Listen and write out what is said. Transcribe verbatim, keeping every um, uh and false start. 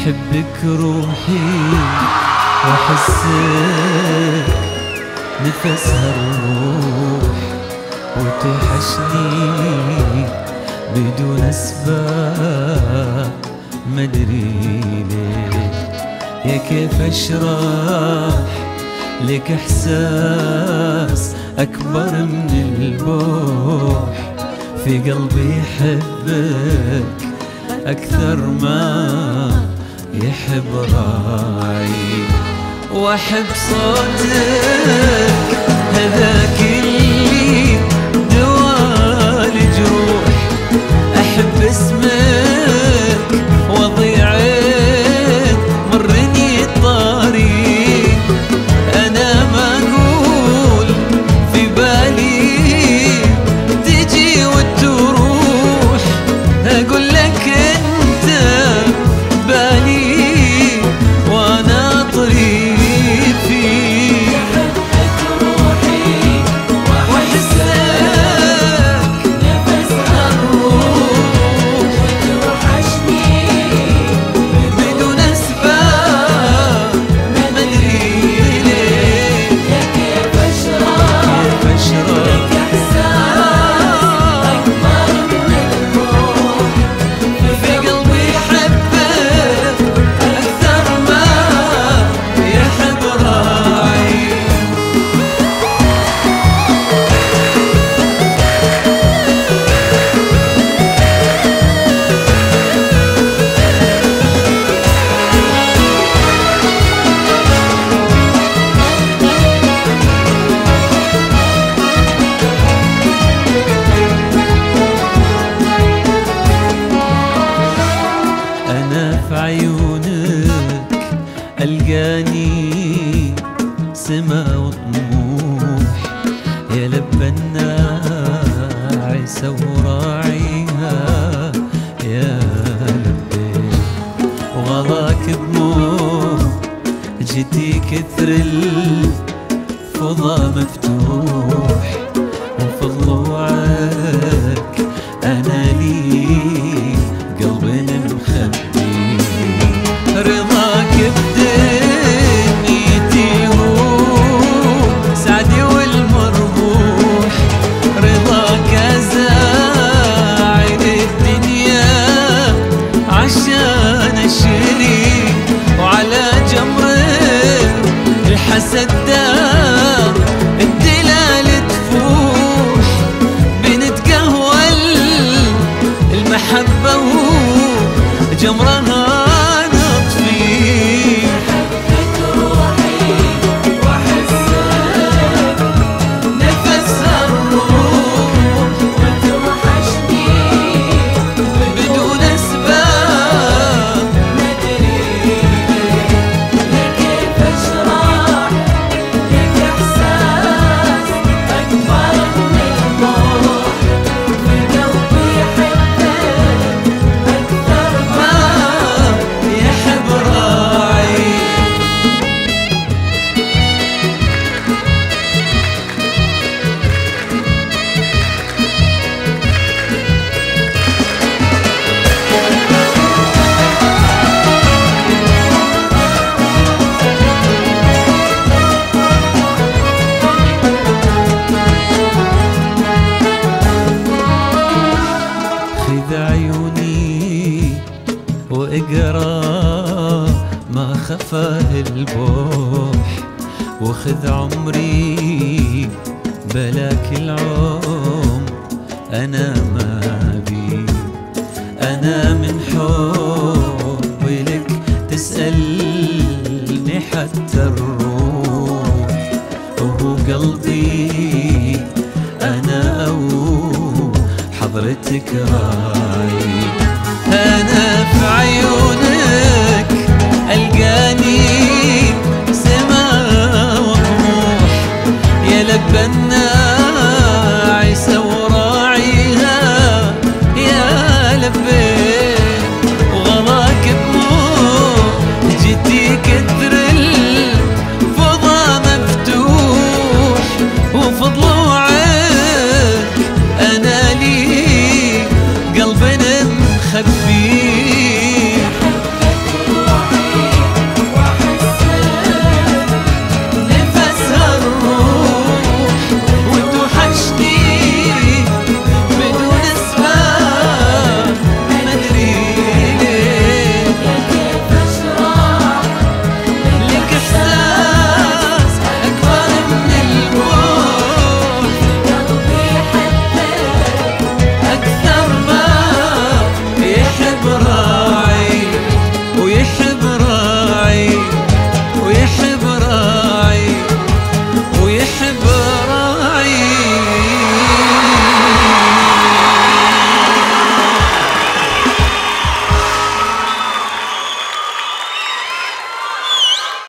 أحبك روحي وأحسك نفسها الروح، وتوحشني بدون أسباب مدري ليه. يا كيف أشرح لك إحساس أكبر من البوح، في قلبي يحبك أكثر ما يحب راعي. وأحب صوتك هذاك اللي دوال جروح، أحب اسمك وضيعك مرني الطريق. أنا ما أقول في بالي تجي وتروح، أقول لك أنت بالي وأنا طريق فيك. أحبك روحي وأحسك نفسها الروح، وتوحشني بدون أسباب مدري ليه. يا كيف أشرح لك إحساس أكبر من الروح، في قلبي يحبك أكثر ما يحب راعي. أنا في عيونك ألقاني سما وطموح، يا لبى الناعسة وراعيها يا لبي. وغلاك دموع جيتي كثر الفضا مفتوح، وفي ضلوعك أنا لي قلبي مخبي. رضاك بدنيتي هو سعدي والمربوح، رضاك أزاعد الدنيا عشان أشري. وعلى جمر الحسد دار الدلال تفوح، بنتقهوى المحبة وجمرها نطفي. أحبك روحي وأحسك نفسها الروح، وتوحشني بدون أسباب مدري ليه. يا كيف أشرح لك إحساس أكبر من الروح، في قلبي يحبك أكثر ما يحب راعي. خذ عيوني واقرا ما خفاه البوح، وخذ عمري بلاك العمر أنا ما بي. أنا من حبي لك تسألني حتى الروح، وهو قلبي أنا أو حضرتك راعي. أنا في عيونك ألقاني سما وطموح، يا لبى الناس